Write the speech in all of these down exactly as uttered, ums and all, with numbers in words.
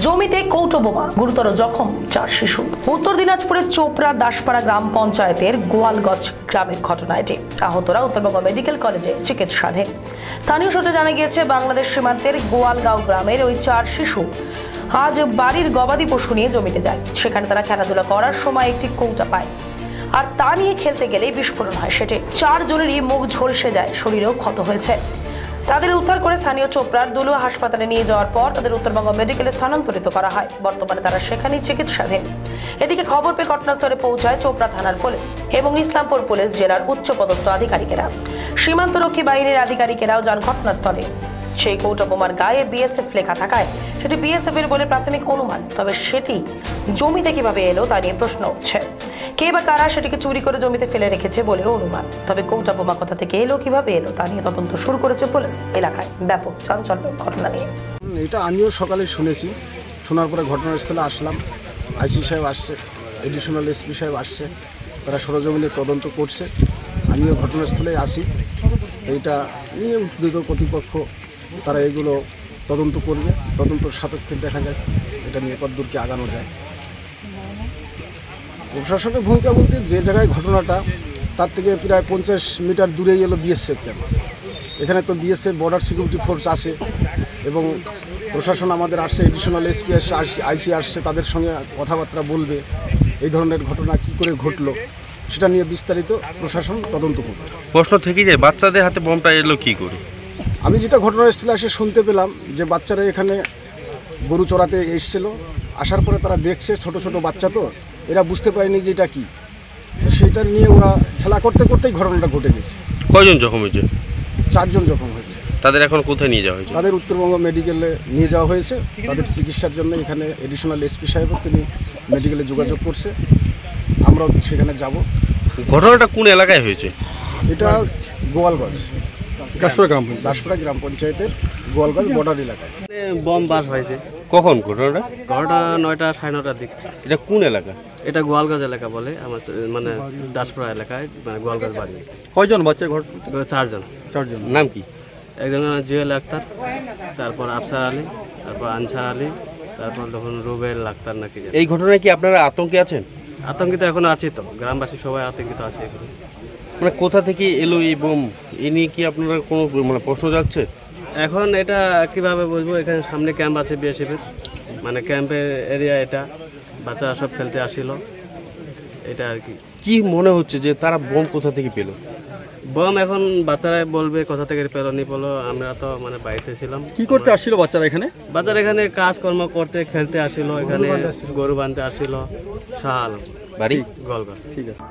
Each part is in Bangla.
জমিতে কৌটো বোমা, গুরুতর জখম চার শিশু। উত্তর দিনাজপুরের চোপড়ার দাসপাড়া গ্রাম পঞ্চায়েতের গোয়ালগঞ্জ গ্রামের ঘটনা এটি। আহতরা উত্তরবঙ্গ মেডিকেল কলেজে চিকিৎসাধীন। স্থানীয় সূত্রে জানা গিয়েছে, বাংলাদেশ সীমান্তের গোয়ালগাঁও গ্রামের ওই চার শিশু আজ বাড়ির গবাদি পশু নিয়ে জমিতে যায়। সেখানে তারা খেলাধুলা করার সময় একটি কৌটা পায়, আর তা নিয়ে খেলতে গেলেই বিস্ফোরণ হয়। সেটি চারজনেরই মুখ ঝলসে যায়, শরীরেও ক্ষত হয়েছে। তাদের উদ্ধার করে স্থানীয় চোপড়ার দুলুয়া হাসপাতালে নিয়ে যাওয়ার পর তাদের উত্তরবঙ্গ মেডিকেলে স্থানান্তরিত করা হয়। বর্তমানে তারা সেখানেই চিকিৎসাধীন। এদিকে খবর পেয়ে ঘটনাস্থলে পৌঁছায় চোপড়া থানার পুলিশ এবং ইসলামপুর পুলিশ জেলার উচ্চপদস্থ আধিকারিকেরা। সীমান্তরক্ষী বাহিনীর আধিকারিকেরাও যান ঘটনাস্থলে। সেই কৌটো বোমার গায়ে বিএসএফ লেখা থাকায় সেটি বিএসএফ এর বলে প্রাথমিক অনুমান। তবে সেটি জমিতে কিভাবে এলো তা নিয়ে প্রশ্ন উঠছে। কে বা কারা সেটিকে চুরি করে জমিতে ফেলে রেখেছে বলেও অনুমান। তবে কৌটা বোমা কোথা থেকে এলো, কিভাবে এলো তা নিয়ে তদন্ত শুরু করেছে পুলিশ। এলাকায় ব্যাপক চাঞ্চল্য ঘটনা নিয়ে। এটা আমিও সকালে শুনেছি, শোনার পরে ঘটনাস্থলে আসলাম। আইসি সাহেব আসছে, এডিশনাল এসপি সাহেব আসছে, তারা সরজমিনে তদন্ত করছে। আমিও ঘটনাস্থলে আসি। এইটা নিয়ে দুটো কর্তৃপক্ষ তারা এগুলো তদন্ত করবে। তদন্ত সাপেক্ষে দেখা যায় এটা নিয়ে কতদূরকে আগানো যায়। প্রশাসনের ভূমিকা বলতে, যে জায়গায় ঘটনাটা তার থেকে প্রায় পঞ্চাশ মিটার দূরেই এলো বিএসএফ ক্যাম্প। এখানে তো বিএসএফ বর্ডার সিকিউরিটি ফোর্স আসে এবং প্রশাসন আমাদের আসছে, এডিশনাল এসপি আসছে, আইসি আসছে, তাদের সঙ্গে কথাবার্তা বলবে এই ধরনের ঘটনা কী করে ঘটলো সেটা নিয়ে বিস্তারিত প্রশাসন তদন্ত করবে। প্রশ্ন থেকে যায়, বাচ্চাদের হাতে বোমটা এলো কী করে? আমি যেটা ঘটনাস্থলে এসে শুনতে পেলাম যে বাচ্চারা এখানে গরু চড়াতে এসেছিল। আসার পরে তারা দেখছে ছোট ছোট বাচ্চা, তো এরা বুঝতে পারেনি যে এটা কী। সেইটা নিয়ে ওরা খেলা করতে করতেই ঘটনাটা ঘটে গেছে। কয়জন জখম হয়েছে? চারজন জখম হয়েছে। তাদের এখন কোথায় নিয়ে যাওয়া হয়েছে? তাদের উত্তরবঙ্গ মেডিকেলে নিয়ে যাওয়া হয়েছে। তাদের চিকিৎসার জন্য এখানে এডিশনাল এসপি সাহেবও তিনি মেডিকেলে যোগাযোগ করছে, আমরাও সেখানে যাব। ঘটনাটা কোন এলাকায় হয়েছে? এটা গোয়ালগঞ্জ দাসপাড়া গ্রাম দাসপাড়া গ্রাম পঞ্চায়েতের গোয়ালগঞ্জ বর্ডার এলাকায় বম বাস হয়েছে। কখন ঘটনাটা? ঘটনা নয়টা সাড়ে নটার দিক। এটা কোন এলাকা? এটা গোয়ালগঞ্জ এলাকা বলে, আমার মানে দাসপাড়া এলাকায়, মানে গোয়ালগঞ্জ বাড়ি। কয়জন বাচ্চা? ঘর চারজন। চারজন। নাম কি? একজন জুয়েল আক্তার, তারপর আফসার আলী, তারপর আনসার আলী, তারপর তখন রুবেল আক্তার নাকি। এই ঘটনায় কি আপনারা আতঙ্কে আছেন? আতঙ্কিত এখন আছি তো, গ্রামবাসী সবাই আতঙ্কিত আছে এখন। মানে কোথা থেকে এলো এই বোম, এ নিয়ে কি আপনারা কোনো মানে প্রশ্ন যাচ্ছে? এখন এটা কিভাবে বলবো, এখানে সামনে ক্যাম্প আছে বিএসএফের, মানে ক্যাম্পের এরিয়া এটা, বাচ্চারা সব খেলতে আসিল, এটা আর কি। কি মনে হচ্ছে যে তারা বোম কোথা থেকে পেল? বোম এখন বাচ্চারাই বলবে কোথা থেকে পেলো নি পেলো। আমরা তো মানে বাড়িতে ছিলাম। কি করতে আসছিল বাচ্চারা এখানে? বাচ্চারা এখানে কাজকর্ম করতে, খেলতে আসিল, এখানে গরু বাঁধতে আসিল। শাল বাড়ি গোয়ালগঞ্জ। ঠিক আছে।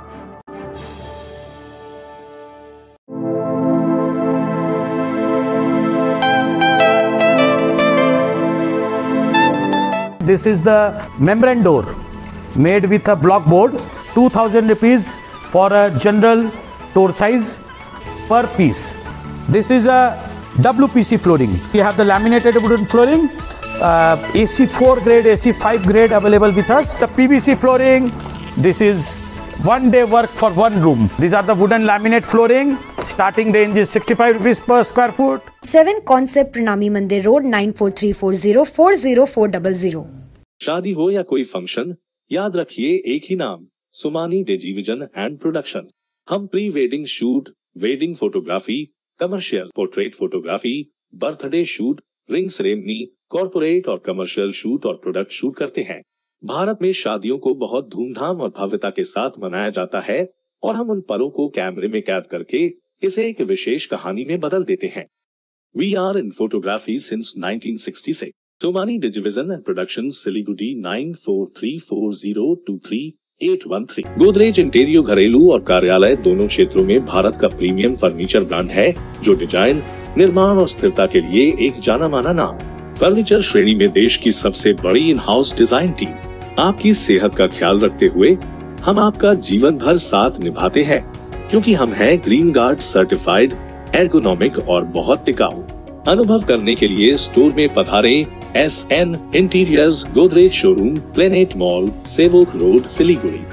This is the membrane door made with a block board, two thousand rupees for a general door size per piece. This is a W P C flooring. We have the laminated wooden flooring, uh, A C four grade, A C five grade available with us. The P V C flooring, this is one day work for one room. These are the wooden laminate flooring. Starting range is sixty-five rupees per square foot. seven Concept Pranami Mandir Road, nine four three four zero four zero four zero zero. शादी हो या कोई फंक्शन, याद रखिए एक ही नाम, सुमानी टेलीविजन एंड प्रोडक्शन। हम pre wedding shoot, wedding photography, commercial portrait photography, birthday shoot, ring ceremony, corporate और कमर्शियल शूट और प्रोडक्ट शूट करते हैं। भारत में शादियों को बहुत धूमधाम और भव्यता के साथ मनाया जाता है और हम उन पलों को कैमरे में कैद करके इसे एक विशेष कहानी में बदल देते हैं। We are in photography since nineteen sixty-six. Somani Digivision and Productions, Siliguri nine four three four zero two three eight one three. Godrej interior घरेलू और कार्यालय दोनों क्षेत्रों में भारत का प्रीमियम फर्नीचर ब्रांड है, जो डिजाइन, निर्माण और स्थिरता के लिए एक जाना माना नाम। फर्नीचर श्रेणी में देश की सबसे बड़ी इन हाउस डिजाइन टीम। आपकी सेहत का ख्याल रखते हुए हम आपका जीवन भर साथ निभाते हैं, क्योंकि हम हैं ग्रीन गार्ड सर्टिफाइड, एर्गोनॉमिक और बहुत टिकाऊ। अनुभव करने के लिए स्टोर में पधारे। S N interiors, Godrej showroom, planet mall, Sevoke road, Siliguri.